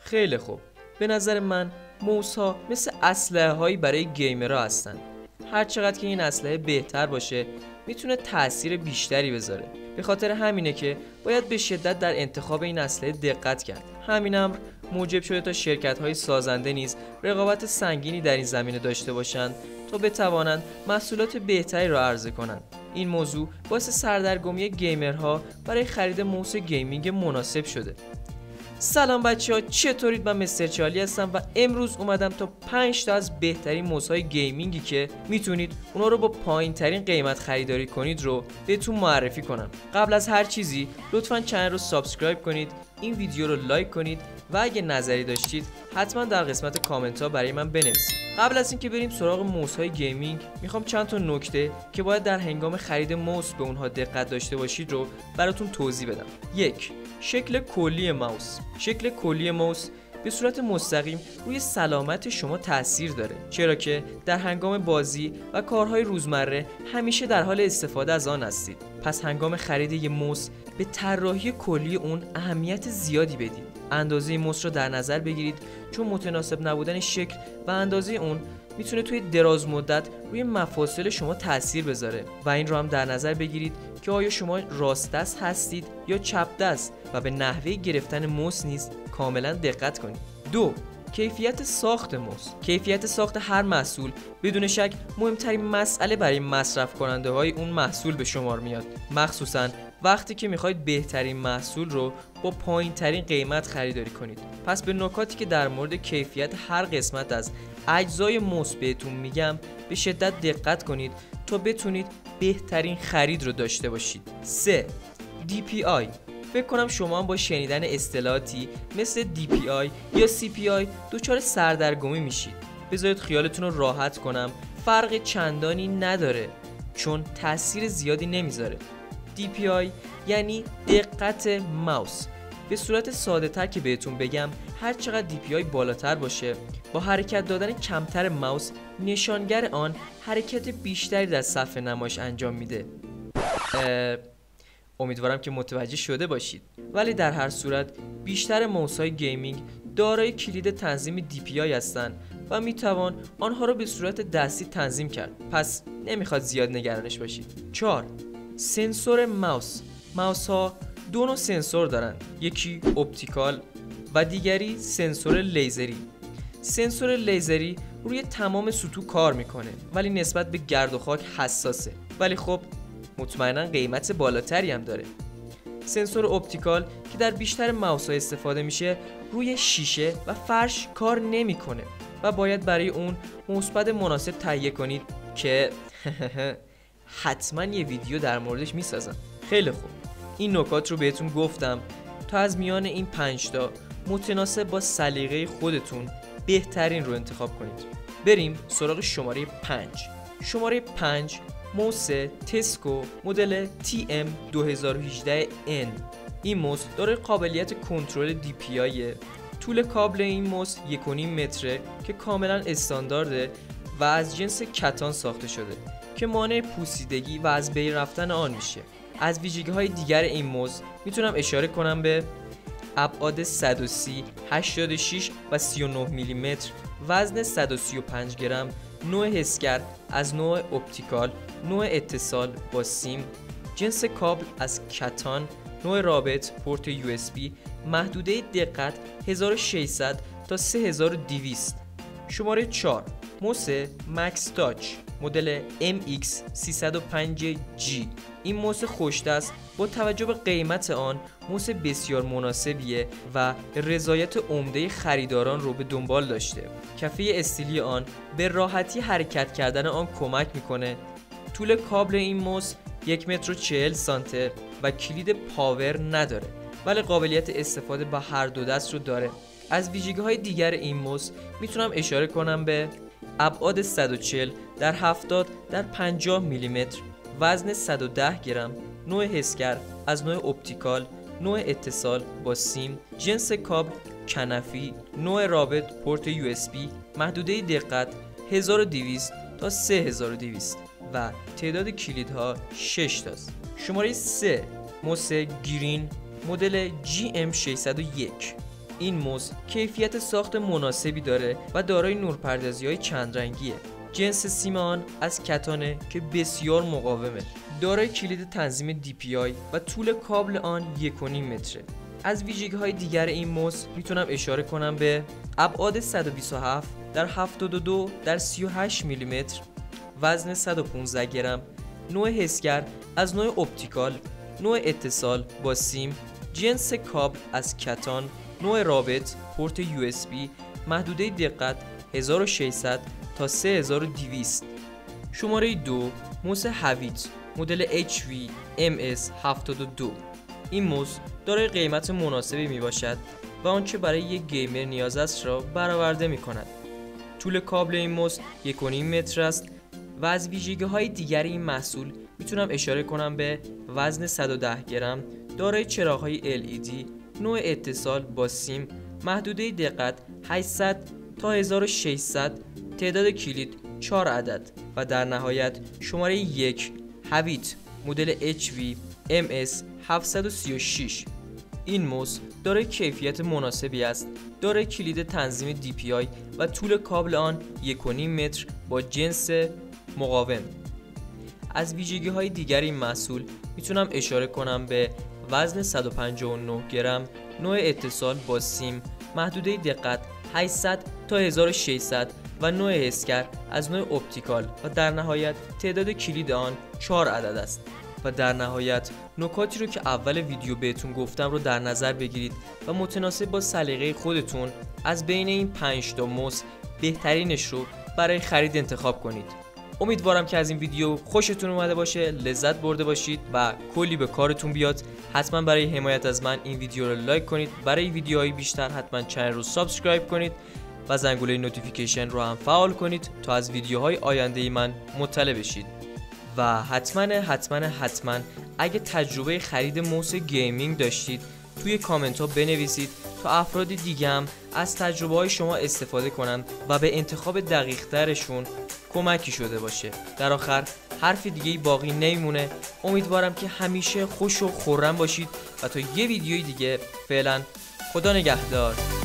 خیلی خوب. به نظر من موس ها مثل اسلحه هایی برای گیمرها هستن. هر چقدر که این اسلحه بهتر باشه میتونه تأثیر بیشتری بذاره. به خاطر همینه که باید به شدت در انتخاب این اسلحه دقت کرد. همین امر موجب شده تا شرکت های سازنده نیز رقابت سنگینی در این زمینه داشته باشند تا بتوانند محصولات بهتری را عرضه کنند. این موضوع باعث سردرگمی گیمرها برای خرید موس گیمینگ مناسب شده. سلام بچه‌ها، چطورید؟ من مستر چارلی هستم و امروز اومدم تا 5 تا از بهترین موس‌های گیمینگی که میتونید اونا رو با پایین‌ترین قیمت خریداری کنید رو بهتون معرفی کنم. قبل از هر چیزی لطفاً کانال رو سابسکرایب کنید، این ویدیو رو لایک کنید و اگه نظری داشتید حتما در قسمت کامنت ها برای من بنویسید. قبل از اینکه بریم سراغ موس های گیمینگ میخوام چند تا نکته که باید در هنگام خرید موس به اونها دقت داشته باشید رو براتون توضیح بدم. 1. شکل کلی ماوس. شکل کلی ماوس به صورت مستقیم روی سلامت شما تاثیر داره، چرا که در هنگام بازی و کارهای روزمره همیشه در حال استفاده از آن هستید. پس هنگام خرید یک موس به طراحی کلی اون اهمیت زیادی بدید. اندازه موس رو در نظر بگیرید، چون متناسب نبودن شکل و اندازه اون میتونه توی دراز مدت روی مفاصل شما تاثیر بذاره و این رو هم در نظر بگیرید که آیا شما راست دست هستید یا چپ دست و به نحوه گرفتن موس نیز کاملا دقت کنید. 2. کیفیت ساخت موس. کیفیت ساخت هر محصول بدون شک مهمترین مسئله برای مصرف کننده های اون محصول به شمار میاد، مخصوصا وقتی که میخواید بهترین محصول رو با پایین ترین قیمت خریداری کنید. پس به نکاتی که در مورد کیفیت هر قسمت از اجزای موس بهتون میگم به شدت دقت کنید تا بتونید بهترین خرید رو داشته باشید. 3. DPI. فکر کنم شما هم با شنیدن اصطلاحاتی مثل DPI یا CPI دچار سردرگمی میشید. بذارید خیالتون رو راحت کنم، فرق چندانی نداره چون تاثیر زیادی نمیذاره. DPI یعنی دقت ماوس. به صورت ساده تر که بهتون بگم، هر چقدر DPI بالاتر باشه با حرکت دادن کمتر ماوس نشانگر آن حرکت بیشتری در صفحه نمایش انجام میده. امیدوارم که متوجه شده باشید. ولی در هر صورت بیشتر ماوس‌های گیمینگ دارای کلید تنظیم DPI هستند و میتوان آنها را به صورت دستی تنظیم کرد. پس نمیخواد زیاد نگرانش باشید. 4. سنسور ماوس. ماوس ها دو نوع سنسور دارن، یکی اپتیکال و دیگری سنسور لیزری. سنسور لیزری روی تمام سطوح کار میکنه ولی نسبت به گرد و خاک حساسه، ولی خب مطمئنا قیمت بالاتری هم داره. سنسور اپتیکال که در بیشتر ماوس ها استفاده میشه روی شیشه و فرش کار نمیکنه و باید برای اون موسپد مناسب تهیه کنید که حتما یه ویدیو در موردش میسازم. خیلی خوب، این نکات رو بهتون گفتم تا از میان این 5 تا متناسب با سلیقه خودتون بهترین رو انتخاب کنید. بریم سراغ شماره 5. شماره 5 موس تسکو مدل TM2018N. این موس داره قابلیت کنترل DPI. طول کابل این موس 1.5 متره که کاملا استاندارده و از جنس کتان ساخته شده که مانع پوسیدگی و از بین رفتن آن میشه. از ویژگی‌های دیگر این موس میتونم اشاره کنم به ابعاد 130, 86 و 39 میلیمتر، وزن 135 گرم، نوع حسگر از نوع اپتیکال، نوع اتصال با سیم، جنس کابل از کتان، نوع رابط پورت USB، محدوده دقت 1600 تا 3200. شماره 4 موس مکس تاچ مدل MX305G. این موس خوش‌دست با توجه به قیمت آن موس بسیار مناسبیه و رضایت عمده خریداران رو به دنبال داشته. کفه استیلی آن به راحتی حرکت کردن آن کمک میکنه. طول کابل این موس 1 متر و 40 سانته و کلید پاور نداره ولی قابلیت استفاده با هر دو دست رو داره. از ویژگی‌های دیگر این موس میتونم اشاره کنم به ابعاد 140 در 70 در 50 میلیمتر، وزن 110 گرم، نوع حسگر از نوع اپتیکال، نوع اتصال با سیم، جنس کابل کنفی، نوع رابط پورت USB، محدوده دقت 1200 تا 3200 و تعداد کلیدها 6 تاست. شماره 3 موس گرین مدل GM601. این موس کیفیت ساخت مناسبی داره و دارای نورپردازی‌های چند رنگیه. جنس سیم آن از کتانه که بسیار مقاومه. دارای کلید تنظیم DPI و طول کابل آن 1.5 متره. از ویژگی‌های دیگر این موس میتونم اشاره کنم به ابعاد 127 در 72 در 38 میلیمتر، وزن 115 گرم، نوع حسگر از نوع اپتیکال، نوع اتصال با سیم، جنس کابل از کتان، نوع رابط، پورت USB، محدوده دقت 1600 تا 3200. شماره 2 موس هویت مدل HV MS72. این موس دارای قیمت مناسبی می باشد و آنچه برای یک گیمر نیاز است را برآورده می کند. طول کابل این موس 1.5 متر است و از ویژگی‌های دیگر این محصول میتونم اشاره کنم به وزن 110 گرم، دارای چراغ‌های LED، نوع اتصال با سیم، محدوده دقت 800 تا 1600، تعداد کلید 4 عدد و در نهایت شماره 1 هویت مدل HV MS736. این موس دارای کیفیت مناسبی است، دارای کلید تنظیم DPI و طول کابل آن 1.5 متر با جنس مقاوم. از ویژگی‌های دیگر این محصول میتونم اشاره کنم به وزن 159 گرم، نوع اتصال با سیم، محدوده دقت 800 تا 1600 و نوع حسگر از نوع اپتیکال و در نهایت تعداد کلید آن 4 عدد است. و در نهایت نکاتی رو که اول ویدیو بهتون گفتم رو در نظر بگیرید و متناسب با سلیقه خودتون از بین این 5 تا موس بهترینش رو برای خرید انتخاب کنید. امیدوارم که از این ویدیو خوشتون اومده باشه، لذت برده باشید و کلی به کارتون بیاد. حتما برای حمایت از من این ویدیو رو لایک کنید. برای ویدیوهای بیشتر حتما چنل رو سابسکرایب کنید و زنگوله نوتیفیکیشن رو هم فعال کنید تا از ویدیوهای آینده من مطلع بشید. و حتما اگه تجربه خرید موس گیمینگ داشتید توی کامنت ها بنویسید تا افراد دیگه هم از تجربه های شما استفاده کنن و به انتخاب دقیق ترشون کمکی شده باشه. در آخر حرف دیگه باقی نمیمونه. امیدوارم که همیشه خوش و خرم باشید و تا یه ویدیوی دیگه فعلا خدا نگهدار.